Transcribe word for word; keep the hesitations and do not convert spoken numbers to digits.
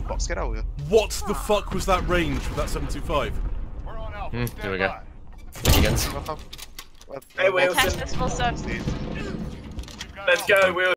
box, get out of here. What the fuck was that range with that seven two five? Hmm, here we go. Against. Hey, Wilson. Test this full sun. Let's go, Wilson.